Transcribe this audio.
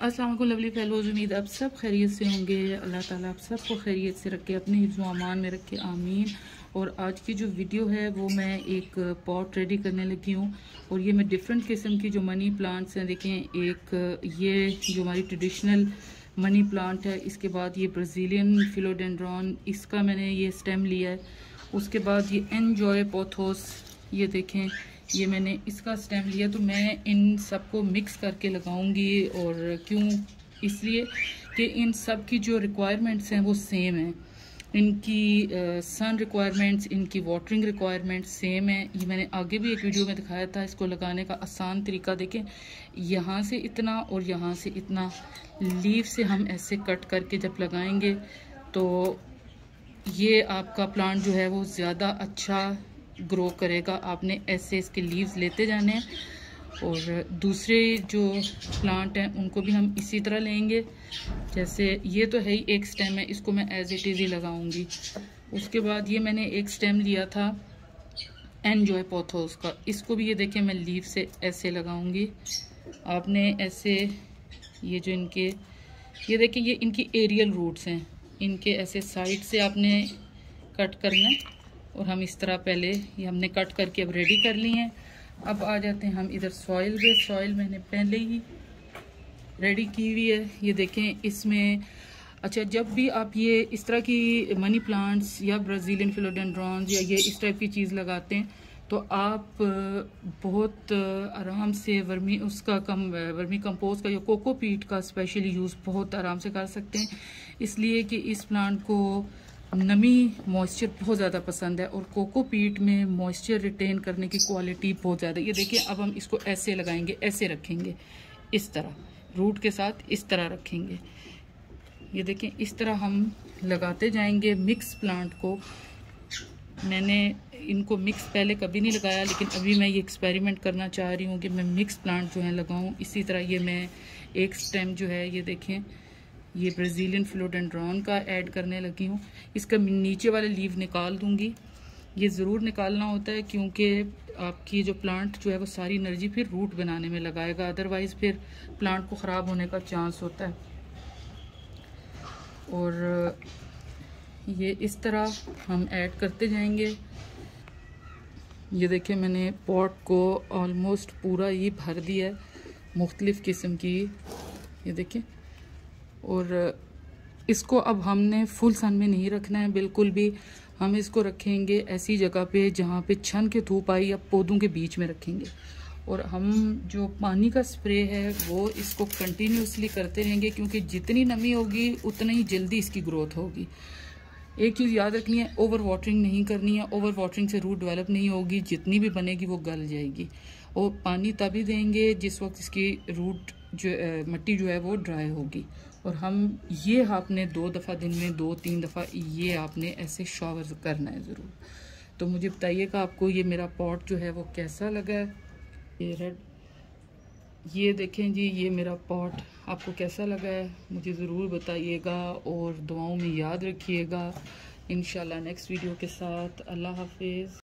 अस्सलाम वालेकुम lovely fellows, उम्मीद आप सब खैरियत से होंगे। अल्लाह ताला आप सबको खैरियत से रखे, अपने हिफ्ज़ व अमान में रखे, आमीन। और आज की जो वीडियो है वो मैं एक पॉट रेडी करने लगी हूँ और ये मैं डिफरेंट किस्म की जो मनी प्लांट्स हैं, देखें एक ये जो हमारी ट्रेडिशनल मनी प्लांट है, इसके बाद ये ब्राज़ीलियन फिलोडेंड्रॉन, इसका मैंने ये स्टेम लिया है। उसके बाद ये एन्जॉय पोथोस, ये देखें ये मैंने इसका स्टेम लिया। तो मैं इन सबको मिक्स करके लगाऊंगी, और क्यों, इसलिए कि इन सब की जो रिक्वायरमेंट्स हैं वो सेम हैं। इनकी सन रिक्वायरमेंट्स, इनकी वाटरिंग रिक्वायरमेंट्स सेम है। ये मैंने आगे भी एक वीडियो में दिखाया था। इसको लगाने का आसान तरीका देखें, यहाँ से इतना और यहाँ से इतना लीफ से हम ऐसे कट करके जब लगाएंगे तो ये आपका प्लांट जो है वो ज़्यादा अच्छा ग्रो करेगा। आपने ऐसे इसके लीव्स लेते जाने हैं। और दूसरे जो प्लांट हैं उनको भी हम इसी तरह लेंगे। जैसे ये तो है ही एक स्टेम है, इसको मैं एज इट इज़ ही लगाऊंगी। उसके बाद ये मैंने एक स्टेम लिया था एन्जॉय पोथोस का, इसको भी ये देखें मैं लीव से ऐसे लगाऊंगी। आपने ऐसे ये जो इनके, ये देखें ये इनकी एरियल रूट्स हैं, इनके ऐसे साइड से आपने कट करना है। और हम इस तरह पहले ये हमने कट करके अब रेडी कर ली हैं। अब आ जाते हैं हम इधर सॉइल पे। सॉइल मैंने पहले ही रेडी की हुई है, ये देखें इसमें। अच्छा, जब भी आप ये इस तरह की मनी प्लांट्स या ब्राज़ीलियन फिलोडेंड्रॉन्स या ये इस टाइप की चीज़ लगाते हैं तो आप बहुत आराम से वर्मी कंपोस्ट का या कोकोपीट का स्पेशली यूज़ बहुत आराम से कर सकते हैं। इसलिए कि इस प्लांट को नमी मॉइस्चर बहुत ज़्यादा पसंद है और कोकोपीट में मॉइस्चर रिटेन करने की क्वालिटी बहुत ज़्यादा। ये देखिए अब हम इसको ऐसे लगाएंगे, ऐसे रखेंगे, इस तरह रूट के साथ इस तरह रखेंगे। ये देखें इस तरह हम लगाते जाएंगे मिक्स प्लांट को। मैंने इनको मिक्स पहले कभी नहीं लगाया, लेकिन अभी मैं ये एक्सपेरिमेंट करना चाह रही हूँ कि मैं मिक्स प्लांट जो है लगाऊँ। इसी तरह ये मैं एक स्टेम जो है, ये देखें ये ब्राज़ीलियन फिलोडेंड्रॉन का ऐड करने लगी हूँ। इसका नीचे वाले लीव निकाल दूंगी। ये ज़रूर निकालना होता है क्योंकि आपकी जो प्लांट जो है वो सारी एनर्जी फिर रूट बनाने में लगाएगा, अदरवाइज़ फिर प्लांट को ख़राब होने का चांस होता है। और ये इस तरह हम ऐड करते जाएंगे। ये देखिए मैंने पॉट को ऑलमोस्ट पूरा ही भर दिया है मुख्तलिफ़ किस्म की, ये देखें। और इसको अब हमने फुल सन में नहीं रखना है बिल्कुल भी। हम इसको रखेंगे ऐसी जगह पे जहाँ पे छन के धूप आई या पौधों के बीच में रखेंगे। और हम जो पानी का स्प्रे है वो इसको कंटिन्यूसली करते रहेंगे, क्योंकि जितनी नमी होगी उतना ही जल्दी इसकी ग्रोथ होगी। एक चीज़ याद रखनी है, ओवर वाटरिंग नहीं करनी है। ओवर वाटरिंग से रूट डेवलप नहीं होगी, जितनी भी बनेगी वो गल जाएगी। और पानी तभी देंगे जिस वक्त इसकी रूट जो मिट्टी जो है वो ड्राई होगी। और हम ये आपने 2 दफ़ा दिन में 2-3 दफ़ा ये आपने ऐसे शावर करना है ज़रूर। तो मुझे बताइएगा आपको ये मेरा पॉट जो है वो कैसा लगा है। ये रेड, ये देखें जी, ये मेरा पॉट आपको कैसा लगा है मुझे ज़रूर बताइएगा। और दुआओं में याद रखिएगा। इंशाल्लाह नेक्स्ट वीडियो के साथ। अल्लाह हाफिज़।